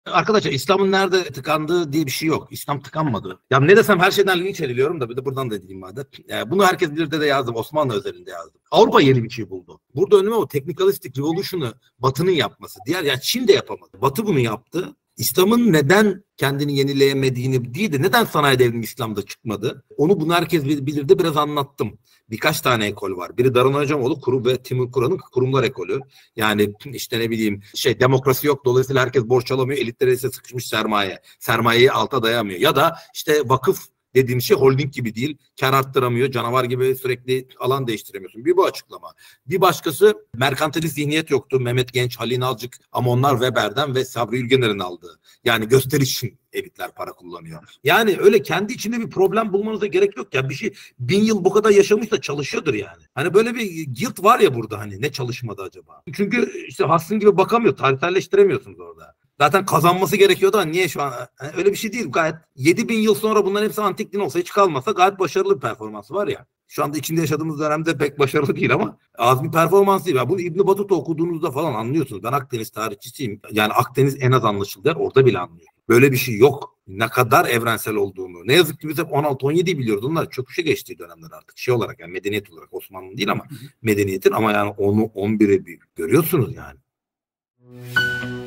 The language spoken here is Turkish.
Arkadaşlar İslam'ın nerede tıkandığı diye bir şey yok. İslam tıkanmadı. Ya ne desem her şeyden linç ediliyorum da bir de buradan da edeyim madem. Bunu herkes bilir de yazdım. Osmanlı özelinde yazdım. Avrupa yeni bir şey buldu. Burada önüme o technicalistic revolution'ı Batı'nın yapması. Çin de yapamadı. Batı bunu yaptı. İslam'ın neden kendini yenileyemediğini değil de neden sanayi devrimi İslam'da çıkmadı? Bunu herkes bilir de biraz anlattım. Birkaç tane ekol var. Biri Daron Acemoğlu Kurum ve Timur Kur'an'ın kurumlar ekolü. Yani işte ne bileyim demokrasi yok. Dolayısıyla herkes borç alamıyor. Elitlere ise sıkışmış sermaye. Sermayeyi alta dayamıyor. Ya da işte vakıf dediğim şey holding gibi değil. Kar arttıramıyor. Canavar gibi sürekli alan değiştiremiyorsun. Bir bu açıklama. Bir başkası merkantilist zihniyet yoktu. Mehmet Genç, Halil Nalcık ama onlar Weber'den ve Sabri Ülgener'in aldığı. Yani gösteriş için elitler para kullanıyor. Yani öyle kendi içinde bir problem bulmanıza gerek yok ya. Bir şey 1000 yıl bu kadar yaşamış da çalışıyordur yani. Hani böyle bir guilt var ya burada, hani ne çalışmadı acaba? Çünkü işte Hassın gibi bakamıyor. Tarihselleştiremiyorsunuz orada. Zaten kazanması gerekiyordu ama niye şu an? Yani öyle bir şey değil. Gayet 7000 yıl sonra bunların hepsi antik din olsa, hiç kalmasa gayet başarılı bir performansı var ya. Şu anda içinde yaşadığımız dönemde pek başarılı değil ama az bir performans değil. Bunu İbn Battuta okuduğunuzda falan anlıyorsunuz. Ben Akdeniz tarihçisiyim. Yani Akdeniz en az anlaşıldı yer. Orada bile anlıyor. Böyle bir şey yok. Ne kadar evrensel olduğunu. Ne yazık ki biz hep 16-17'yi biliyoruz. Onlar çöküşe geçtiği dönemler artık. Olarak yani medeniyet olarak Osmanlı değil ama medeniyetin, ama yani onu 11'e görüyorsunuz yani.